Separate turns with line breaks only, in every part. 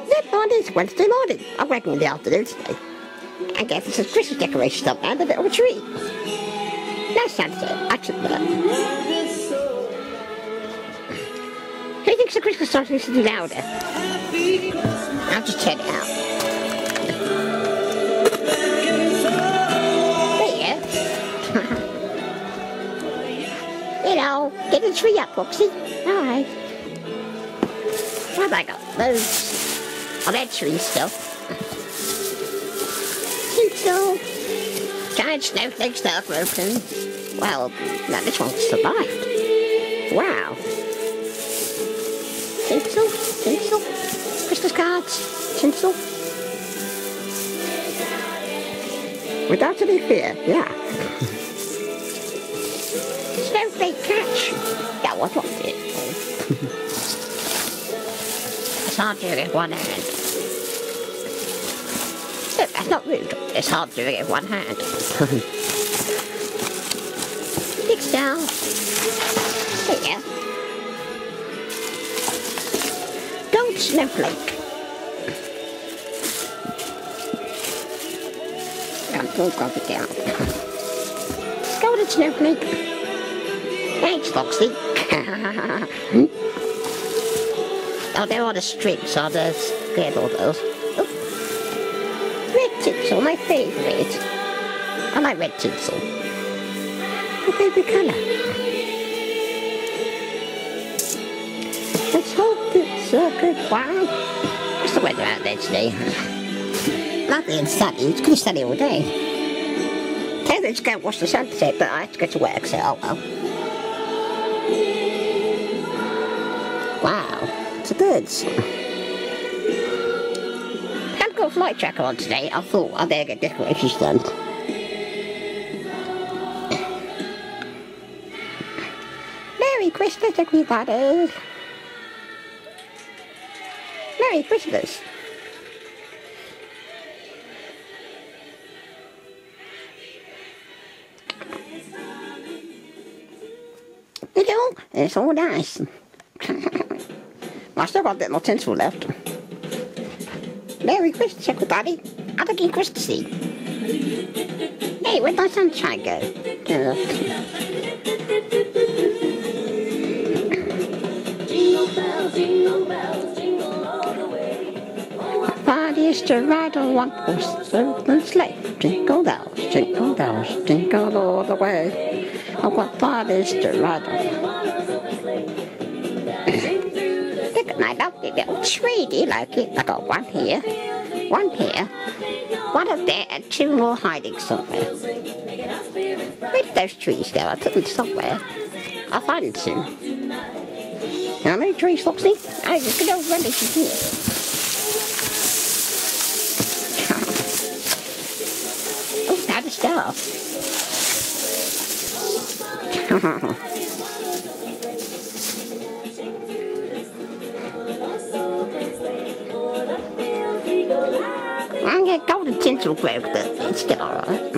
Never mind, it's Wednesday morning. I'm working in the afternoon today. I guess there's some Christmas decorations up and a little tree. No Santa, actually. Who thinks the Christmas song needs to be louder? I'll just turn it out. There. You know, get the tree up, Foxy. Alright. What have I got? Those. Oh, that tree stuff. Tinsel. Giant snowflakes that are broken. Well, no, this one survived. Wow. Tinsel, tinsel, Christmas cards, tinsel. Without any fear, yeah. Snowflake catch. That was what it. It's hard to do it with one hand. Look, that's not rude. It's hard to do it with one hand. Big star. There you go. Gold snowflake. Don't drop it down. Golden snowflake. Thanks, Foxy. Oh, they're on the strings, so there's scared all those. Oh. Red tinsel, my favourite. I like red tinsel. My favourite colour. Let's hope it's a good one. What's the weather out there today? Lovely and sunny. It's going to be sunny all day. Tell them to go watch the sunset, but I have to go to work, so oh well. Wow, it's a birds. I haven't got a flight tracker on today. I thought I'd better get decorations done. Merry Christmas, everybody. Merry Christmas. You know, it's all nice. I still got a bit more tinsel left. Merry Christmas, everybody. I'm looking Christmassy. Hey, where'd my sunshine go? Jingle bells, jingle bells, jingle all the way. Fun is to ride on one horse open sleigh. Jingle bells, jingle all the way. Oh, what fun is to ride on. Look at my lovely little tree. Do you like it? I got one here, one up there, and two more hiding somewhere. Where did those trees go? I put them somewhere. I'll find them soon. How many trees, Foxy? I just got over rubbish in here. Oh, now the star. I get golden tinsel growth, but it's still alright.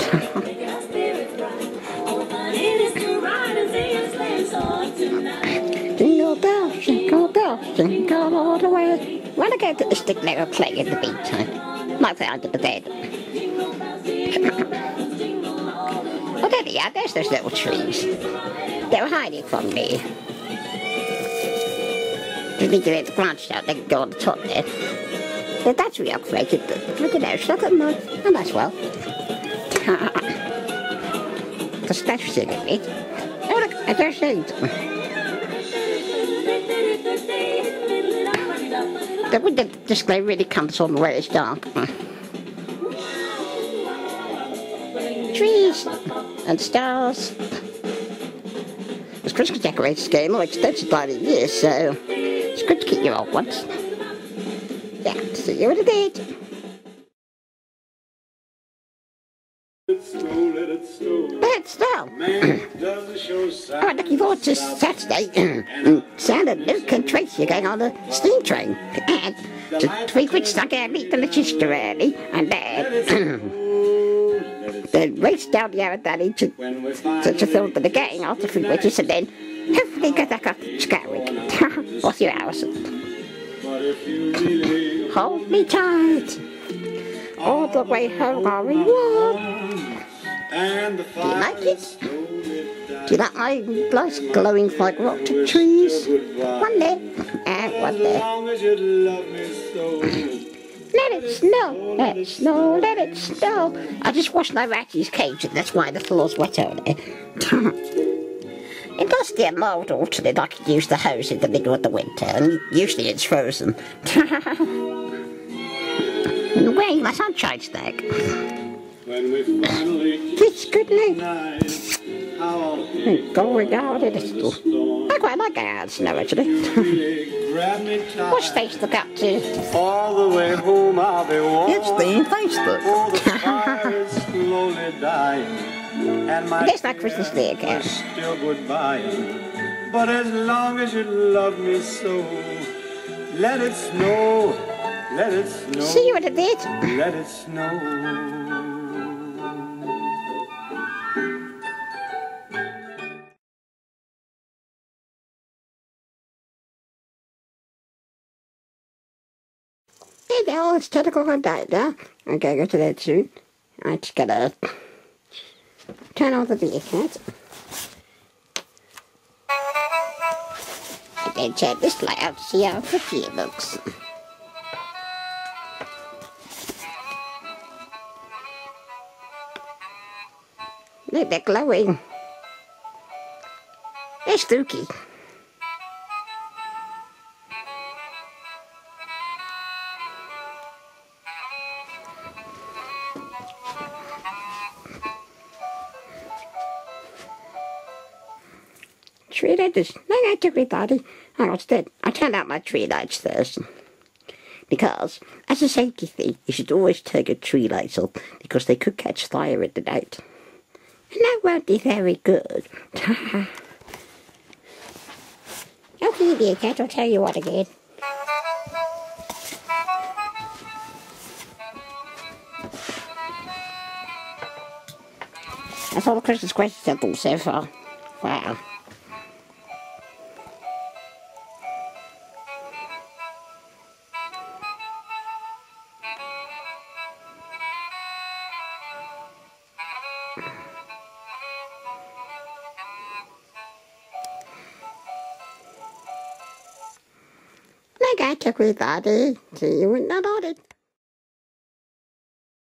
Jingle bells, jingle all the way. When I go to the stick leg, I'll play in the meantime. Might play under the bed. Oh, there they are. There's those little trees. They were hiding from me. If we do it branched out, they can go on the top there. The battery upgraded, but I don't know, should I put them on? I might as well. The battery's in it. Oh look, I just saved. The window display really comes on where it's dark. Trees and stars. This Christmas decorators game more extensive by the year, so it's good to keep your old ones. Yeah, see you in a bit. Let's snow. I'm looking forward to Saturday. Sam and Luke and Tracy are going on the steam train. And to 3 weeks I can meet the Manchester early, and then the race down the Yarra Valley to film the gang after 3 weeks, and then hopefully get back up to Scatwick. Or 3 hours.
But if you really
hold me tight. All the way home I'll be warm.
and the
Do you like it?
slowly dies,
Do you like my nice glowing white rock trees? One there and one there.
as long as you love me so.
Let it snow, let it snow, let it snow. I just washed my ratty's cage and that's why the floor's wet over there. It does get mild alternate. I could use the hose in the middle of the winter and usually it's frozen. Wearing my sunshine snack.
When we finally
Kiss goodnight.
night, how
Going out in the snow. I quite like going out in the snow actually.
really grab me tight.
What's face look up to?
All the way home I'll be warm.
It's the Facebook.
Oh, the fire is slowly dying, and my
There's my Christmas tree again.
is still goodbye. But as long as you love me so, let it snow, let it snow,
See what it did?
let it snow.
Hey now, it's 10 o'clock at night now. I'm gonna go to bed soon. I'm just gonna turn on the beer cat. And then turn this light out to see how pretty it looks. Look, they're glowing. They're spooky. Tree lights. I took everybody. I turned out my tree lights first. Because, as a safety thing, you should always turn your tree lights on because they could catch fire in the night. And that won't be very good. Okay, dear cat, I'll tell you what again. That's all the Christmas questions I've done so far. Wow. I got everybody. See you in the morning.